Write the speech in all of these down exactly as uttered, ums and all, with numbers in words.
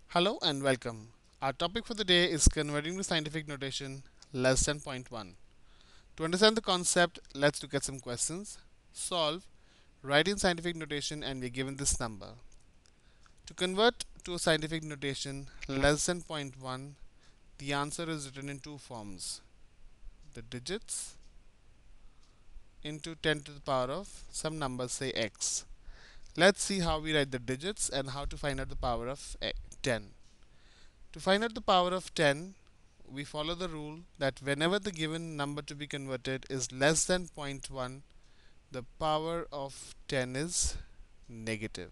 Hello and welcome. Our topic for the day is converting to scientific notation less than zero point one. To understand the concept, let's look at some questions. Solve, write in scientific notation and we're given this number. To convert to a scientific notation less than zero point one, the answer is written in two forms. The digits into ten to the power of some numbers, say x. Let's see how we write the digits and how to find out the power of ten. To find out the power of ten, we follow the rule that whenever the given number to be converted is less than zero point one, the power of ten is negative.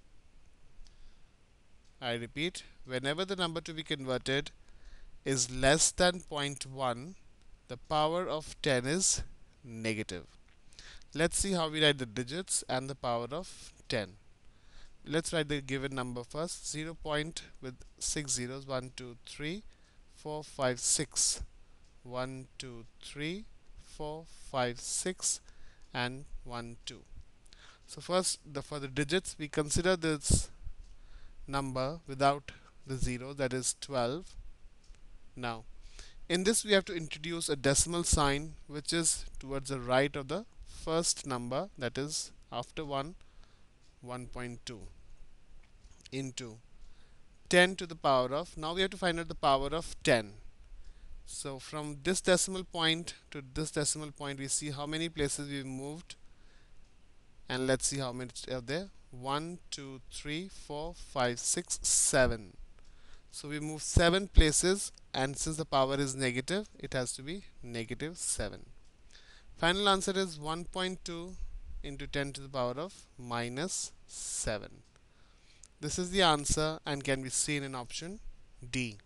I repeat, whenever the number to be converted is less than zero point one, the power of ten is negative. Let's see how we write the digits and the power of ten. Let's write the given number first. zero point with six zeros, one, two, three, four, five, six. one, two, three, four, five, six, and one, two. So first, the, for the digits, we consider this number without the zero, that is twelve. Now, in this we have to introduce a decimal sign which is towards the right of the first number, that is after one, one point two, into ten to the power of, now we have to find out the power of ten. So from this decimal point to this decimal point, we see how many places we've moved, and let's see how many are there. one, two, three, four, five, six, seven. So we move seven places, and since the power is negative, it has to be negative seven. Final answer is one point two into ten to the power of minus seven. This is the answer and can be seen in option D.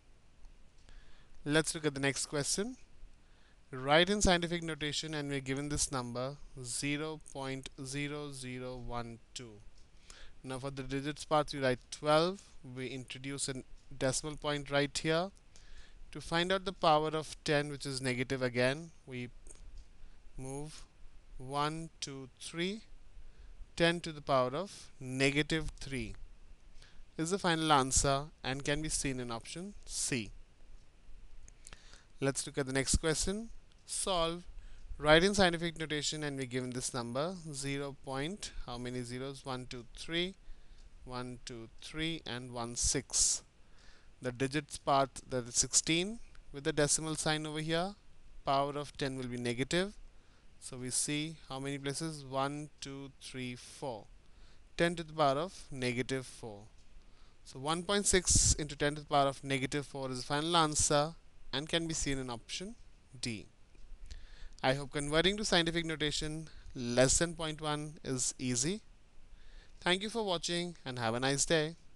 Let's look at the next question. Write in scientific notation and we're given this number zero point zero zero one two. Now for the digits part we write twelve. We introduce a decimal point right here. To find out the power of ten, which is negative again, we move one, two, three. ten to the power of negative three is the final answer and can be seen in option C. Let's look at the next question. Solve, write in scientific notation and we're given this number zero point, how many zeros, one, two, three, one, two, three, and one, six. The digits part, that is sixteen, with the decimal sign over here. Power of ten will be negative, so we see how many places, one, two, three, four. ten to the power of negative four. So one point six into ten to the power of negative four is the final answer and can be seen in option D. I hope converting to scientific notation less than zero point one is easy. Thank you for watching and have a nice day.